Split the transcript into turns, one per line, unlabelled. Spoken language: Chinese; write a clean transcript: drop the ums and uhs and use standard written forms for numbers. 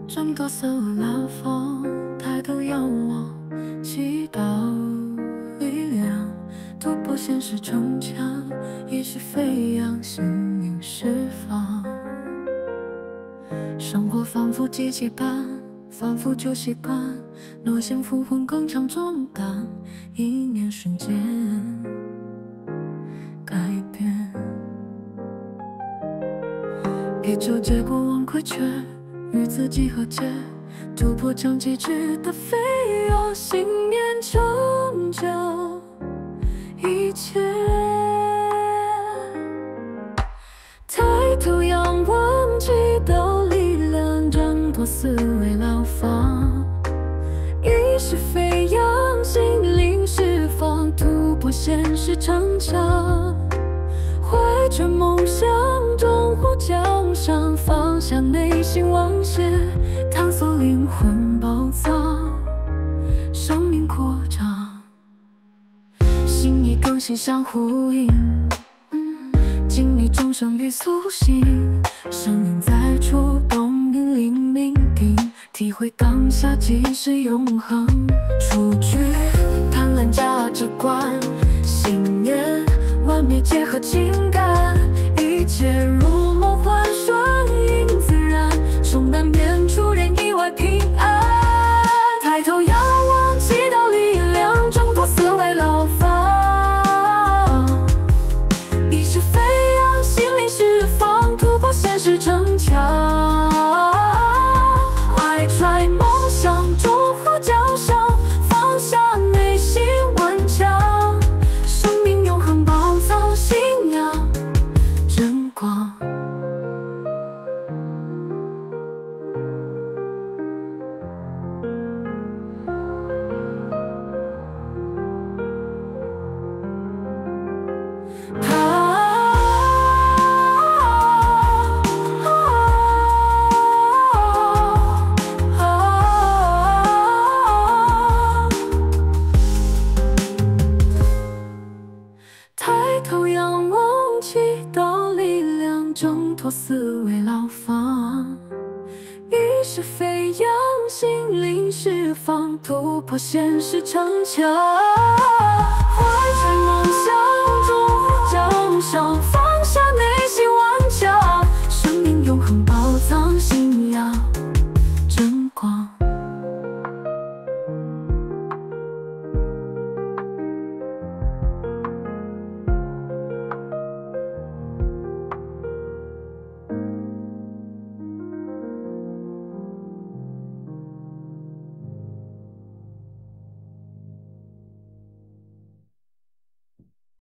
整个色老风，抬头仰望，祈祷力量突破现实城墙，意识飞扬，心灵释放。生活仿佛机器般，反复旧习惯，诺言复婚更长重担，一念瞬间改变。别纠结过往亏缺，与自己和解，突破将极致的飞跃，信念成就一切。抬头仰望，祈祷力量挣脱思维牢房，意识飞扬，心灵释放，突破现实城墙，怀着梦想终呼江上，放下内心妄想，探索灵魂宝藏，生命扩张，心意更新相呼应，经历众生与苏醒，声音在触动，引领命定，体会当下即是永恒。数据贪婪价值观，信念完美结合情感，一切如梦幻顺应自然，终难免出人意外平安。抬头仰望，祈祷力量挣脱思维牢房，意识飞扬，心灵释放，突破现实城墙，怀揣梦想终呼江上，放下内心顽强，生命永恒宝藏，信仰真光。抬头仰望，祈祷力量挣脱思维牢房，意识飞扬，心灵释放，突破现实城墙，怀着